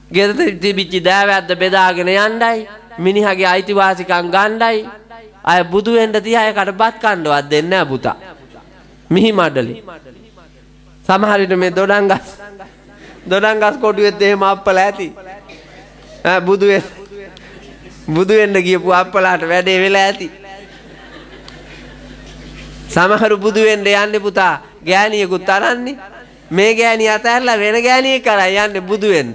ගෙදර තිබිච්ච දෑවැද්ද බෙදාගෙන යන්නයි මිනිහාගේ අයිතිවාසිකම් ගන්නයි අය බුදු වෙන්න තියා ඒකට බත් කන්නවත් දෙන්නේ නැහැ පුතා. මිහි මඩලි. සමහර විට මේ දොඩංගස් කොටුවෙත් එහෙම අප්පල ඇති. බුදු වෙන්න ගියපු අප්පලාට වැඩේ වෙලා ඇති. සමහරු බුදු වෙන්න යන්නේ පුතා ගෑණියෙකුත් අරන්නේ. මේ ගෑණිය අතහැරලා වෙන ගෑණියෙක් කරා යන්නේ බුදු වෙන්න.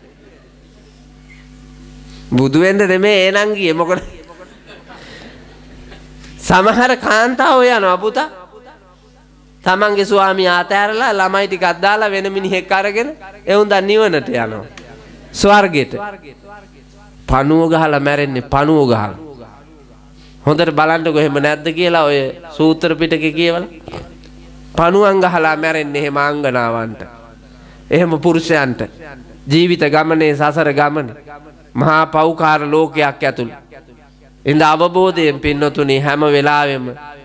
බුදු වෙන්න නෙමෙයි එනං ගියේ මොකද? සමහර කාන්තාවෝ යනවා පුතා. තමන්ගේ ස්වාමියා අතහැරලා ළමයි ටිකක් දාලා වෙන මිනිහෙක් අරගෙන එවුන්දා නිවනට යනවා. ස්වර්ගෙට. පණුව ගහලා මැරෙන්නේ පණුව ගහලා. හොඳට බලන්නකො එහෙම නැද්ද කියලා ඔය සූත්‍ර පිටකේ කියවලා. පණුවන් ගහලා මැරෙන්නේ එහෙම අංගනාවන්ට. එහෙම පුරුෂයන්ට. ජීවිත ගමනේ සසර ගමනේ මහා පෞකාර ලෝකයක් ඇතුළු. ඉඳ අවබෝධයෙන් පින්නතුනි හැම වෙලාවෙම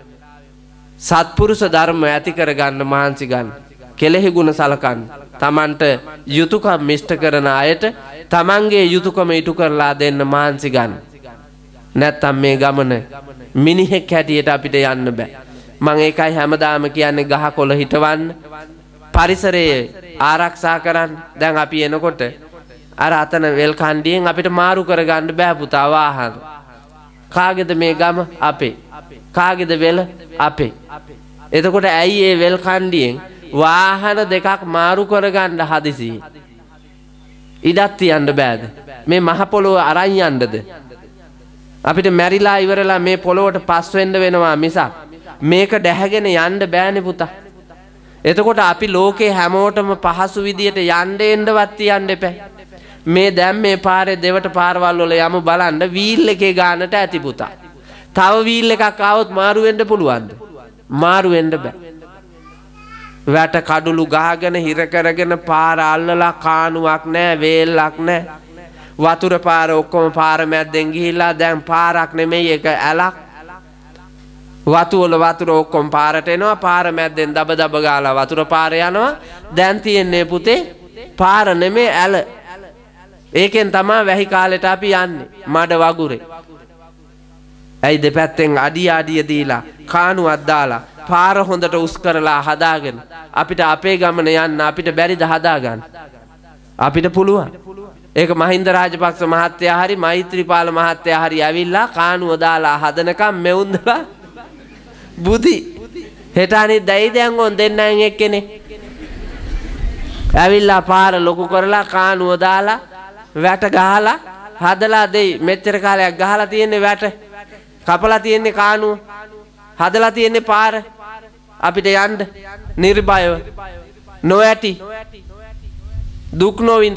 සත්පුරුෂ ධර්ම ඇති කරගන්න මහන්සි ගන්න. කෙලෙහි ගුණ සලකන්න. තමන්ට යුතුයකම් මිෂ්ඨ කරන අයට තමන්ගේ යුතුයකම ඉටු කරලා දෙන්න මහන්සි ගන්න. නැත්තම් මේ ගමන මිනිහෙක් හැටියට අපිට යන්න බෑ. මම ඒකයි හැමදාම කියන්නේ ගහකොළ හිටවන්න. පරිසරයේ ආරක්ෂා කරන්න. දැන් අපි එනකොට අර අතන වෙල් කණ්ඩියෙන් අපිට මාරු කරගන්න බෑ පුතා වාහන. කාගේද මේ ගම? අපේ. කාගේද වෙල? අපේ. එතකොට ඇයි මේ වෙල් කණ්ඩියෙන් වාහන දෙකක් මාරු කරගන්න හදිසි? ඉඩක් තියන්න බෑද? මේ මහ පොළොව අරන් යන්නද? අපිට මැරිලා ඉවරලා මේ පොළොවට පස් වෙන්න වෙනවා මිසක් මේක දැහැගෙන යන්න බෑනේ පුතා. එතකොට අපි ලෝකේ හැමෝටම පහසු විදියට යන්න එන්නවත් තියන්න එපා. මේ දැන් මේ පාරේ දෙවට පාරවල් වල යමු බලන්න වීල් එකේ ගානට ඇති පුතා. තව වීල් එකක් ආවොත් මාරු වෙන්න පුළුවන්ද? මාරු වෙන්න බෑ. වැට කඩුළු ගහගෙන හිර කරගෙන පාර අල්ලලා කානුවක් නැහැ වේල්ලක් නැහැ. වතුර පාර ඔක්කොම පාර මැද්දෙන් ගිහිල්ලා දැන් පාරක් නෙමෙයි ඒක ඇලක්. වතු වල වතුර ඔක්කොම පාරට එනවා පාර මැද්දෙන් දබ දබ ගාලා වතුර පාර යනවා. දැන් තියෙන්නේ පුතේ පාර නෙමෙයි ඇල. ඒකෙන් තමයි වැහි කාලෙට අපි යන්නේ මඩ වගුරේ. ඇයි දෙපැත්තෙන් අඩිය දීලා කානුවක් දාලා පාර හොඳට උස් කරලා හදාගෙන අපිට අපේ ගමන යන්න අපිට බැරිද හදාගන්න? අපිට පුළුවන්. ඒක මහින්ද රාජපක්ෂ මහත්තයා හරි මෛත්‍රීපාල මහත්තයා හරි ඇවිල්ලා කානුව දාලා හදනකම් මෙවුන්දලා බුදි හෙට අනිත් දැයි දැන් ඔන් දෙන්නෙන් එක්කනේ ඇවිල්ලා පාර ලොකු කරලා කානුව දාලා වැට ගහලා හදලා දෙයි. මෙච්චර කාලයක් ගහලා තියෙන්නේ වැට. කපලා තියෙන්නේ කානුව. හදලා තියෙන්නේ පාර. අපිට යන්න නිර්භයව නොඇටි දුක් නොවින්ද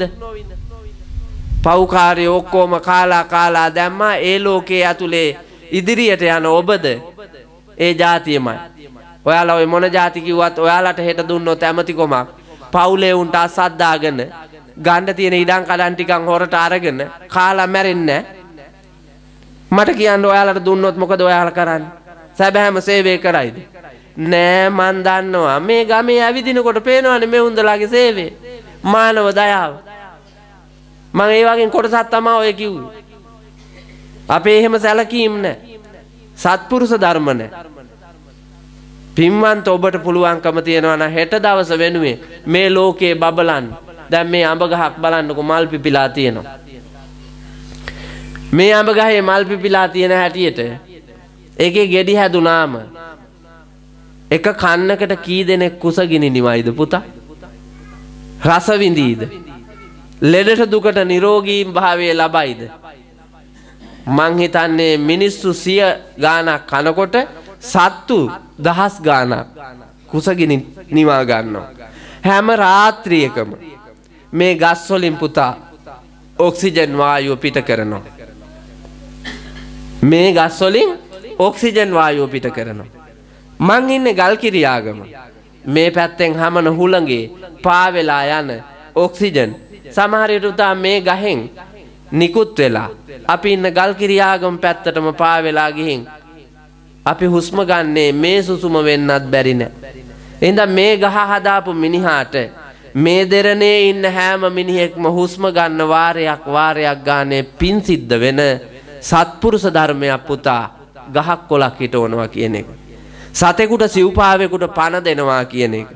පෞකාරය ඔක්කොම කාලා දැම්මා. ඒ ලෝකයේ ඇතුලේ ඉදිරියට යන ඔබද ඒ જાතියමයි. ඔයාලා ඔය මොන જાති කිව්වත් ඔයාලට හෙට දුන්නොත් ඇමතිකොමක් පවුලේ උන්ට අසද්දාගෙන ගන්න තියෙන ඉඩම් කඩන් ටිකක් හොරට අරගෙන කාලා මැරෙන්නේ මට කියන්න ඔයාලට දුන්නොත් මොකද ඔයාලා කරන්නේ? සැබෑම සේවය කරයිද? නෑ මන් දන්නවා මේ ගමේ ඇවිදිනකොට පේනවනේ මේ උන්දලාගේ සේවය මානව දයාව. මම ඒ වගේ කොටසක් තමයි ඔය කිව්වේ. අපේ එහෙම සැලකීම් නෑ. සත්පුරුෂ ධර්ම නෑ. පින්වන්ත ඔබට පුළුවන්කම තියනවා නම් හෙට දවස වෙනුවෙන් මේ ලෝකේ බබලන්න. දැන් මේ අඹ ගහක් බලන්නකො මල් පිපිලා තියෙනවා. මේ අඹ ගහේ මල් පිපිලා තියෙන හැටියට ඒකේ ගෙඩි හැදුනාම එක කන්නකට කී දෙනෙක් කුසගිනි නිවයිද පුතා? රස විඳීද? ලෙඩට දුකට නිරෝගී භාවය ලබයිද? මං හිතන්නේ මිනිස්සු 100 ගාණක් කනකොට සත්තු 10 ගාණක් කුසගිනි නිවා ගන්නවා. හැම රාත්‍රියකම මේ ගස් වලින් පුතා ඔක්සිජන් වායුව පිට කරනවා. මේ ගස් වලින් ඔක්සිජන් වායුව පිට කරනවා. මං ඉන්නේ ගල්කිරියාගම. මේ පැත්තෙන් හමන හුළඟේ පාවෙලා යන ඔක්සිජන් සමහර විට මේ ගහෙන් නිකුත් වෙලා අපි ඉන්න ගල්කිරියාගම පැත්තටම පාවෙලා ගිහින් අපි හුස්ම ගන්නේ මේ සුසුම වෙන්නත් බැරි නෑ. එහෙනම් මේ ගහ හදාපු මිනිහාට මේ දෙරණේ ඉන්න හැම මිනිහෙක්ම හුස්ම ගන්න වාරයක් ගානේ පින් සිද්ධ වෙන සත්පුරුෂ ධර්මයක් පුතා ගහක් කොලක් හිටවනවා කියන එක. සතෙකුට සිව්පාවෙකුට පණ දෙනවා කියන එක.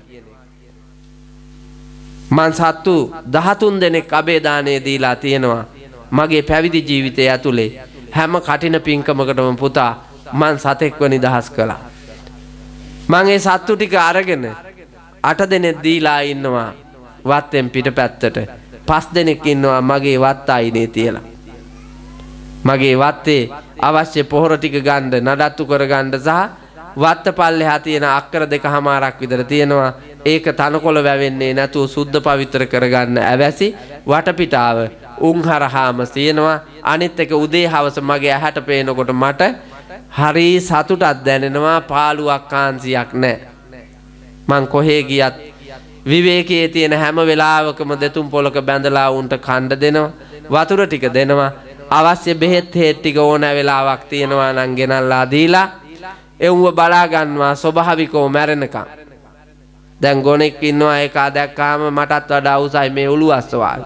මං සත්තු 13 දෙනෙක් අබේදානේ දීලා තියෙනවා. මගේ පැවිදි ජීවිතය ඇතුලේ හැම කටින පින්කමකටම පුතා මං සතෙක්ව නිදහස් කළා. මං ඒ සත්තු ටික අරගෙන 8 දෙනෙක් දීලා ඉන්නවා වත්තෙන් පිටපැත්තට. 5 දෙනෙක් ඉන්නවා මගේ වත්ත අයිනේ තියලා. මගේ වත්තේ අවශ්‍ය පොහොර ටික ගන්න නඩත්තු කරගන්න සහ වත්ත පල්ලෙහා තියෙන අක්කර 2.5ක් විතර තියෙනවා. ඒක තනකොළ වැවෙන්නේ නැතුව සුද්ධ පවිත්‍ර කරගන්න ඇවැසි වටපිටාව උන්හරහාම තියෙනවා. අනිත් එක උදේ හවස මගේ ඇහැට පේනකොට මට හරි සතුටක් දැනෙනවා. පාළුවක් කාන්සියක් නැහැ. මං කොහේ ගියත් විවේකයේ තියෙන හැම වෙලාවකම දෙතුන් පොලක බැඳලා උන්ට කණ්ඩ දෙනවා. වතුර ටික දෙනවා. අවශ්‍ය බෙහෙත් හේත් ටික ඕන වෙලාවක් තියෙනවා නම් ගෙනල්ලා දීලා එවුව බලා ගන්නවා ස්වභාවිකව මැරෙනකම්. දැන් ගොනෙක් ඉන්නවා ඒක දැක්කාම මටත් වඩා උසයි මේ උළුවස්ස වාගේ.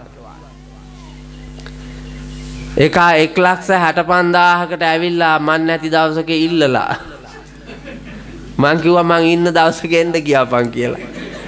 ඒක 1,65,000කට ඇවිල්ලා මන් නැති දවසක ඉල්ලලා. මං කිව්වා මං ඉන්න දවසක එන්න ගියාපන් කියලා.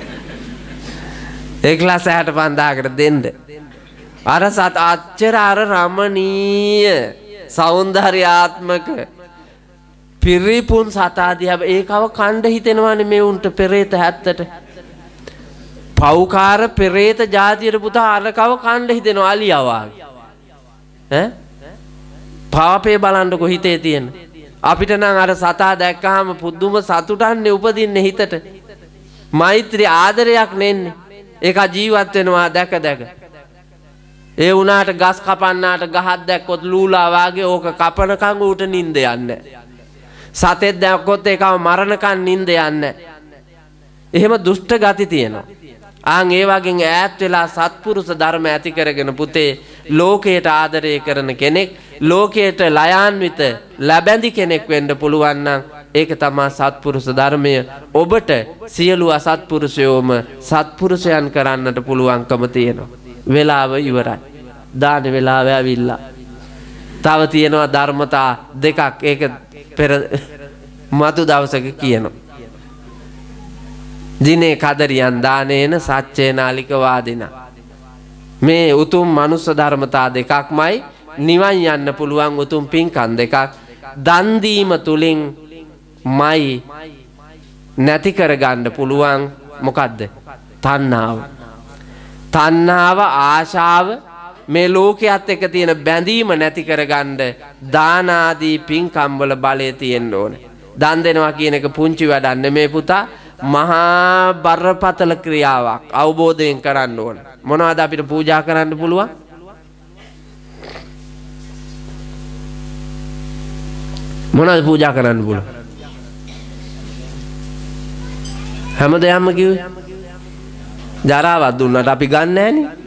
1,65,000කට දෙන්න. අර සත් අච්චර අර රමණීය සෞන්දර්යාත්මක පිරිපුන් සතාදියා ඒකව කණ්ඩ හිතෙනවානේ මේ උන්ට පෙරේත හැත්තට. පව්කාර පෙරේත જાතියට පුතා අරකව කණ්ඩ හිතෙනවා අලියා වාගේ. ඈ පාපේ බලන්නකො හිතේ තියෙන. අපිට නම් අර සතා දැක්කහම පුදුම සතුටන්නේ උපදින්නේ හිතට. මෛත්‍රී ආදරයක් නෙන්නේ. ඒක ජීවත් වෙනවා දැක දැක. ඒ උනාට ගස් කපන්නාට ගහක් දැක්කොත් ලූලා වාගේ ඕක කපනකන් ඌට නිින්ද යන්නේ. සතෙක් දැක්කොත් ඒකව මරණකන් නිින්ද යන්නේ. එහෙම දුෂ්ට ගති තියෙනවා. ආන් ඒ වගේ ඈත් වෙලා සත්පුරුෂ ධර්ම ඇති කරගෙන පුතේ ලෝකයට ආදරය කරන කෙනෙක් ලෝකයට ලයාන්විත ලැබැඳි කෙනෙක් වෙන්න පුළුවන් නම් ඒක තමයි සත්පුරුෂ ධර්මය. ඔබට සියලු අසත්පුරුෂයෝම සත්පුරුෂයන් කරන්නට පුළුවන්කම තියෙනවා. වෙලාව ඉවරයි. දාන වෙලාව ඇවිල්ලා. තව තියෙනවා ධර්මතා දෙකක්. ඒක පෙර මතු දවසක කියනවා. දිනේ කදරියන් දානේන සච්චේනාලික වාදින. මේ උතුම් මනුස්ස ධර්මතා දෙකක්මයි නිවන් යන්න පුළුවන් උතුම් පින්කම් දෙකක්. දන් දීම තුලින් මයි නැති කරගන්න පුළුවන් මොකද්ද? තණ්හාව. තණ්හාව ආශාව මේ ලෝකයේත් එක තියෙන බැඳීම නැති කරගන්න දාන ආදී පින්කම් වල බලය තියෙන්න ඕනේ. දන් දෙනවා කියන එක පුංචි වැඩක් නෙමේ පුතා. මහා බරපතල ක්‍රියාවක් අවබෝධයෙන් කරන්න ඕන. මොනවද අපිට පූජා කරන්න පුළුවන්? මොනවද පූජා කරන්න පුළුවන්? හැමදේම කිව්වේ. ජරාවක් දුන්නාට අපි ගන්න නැහනේ.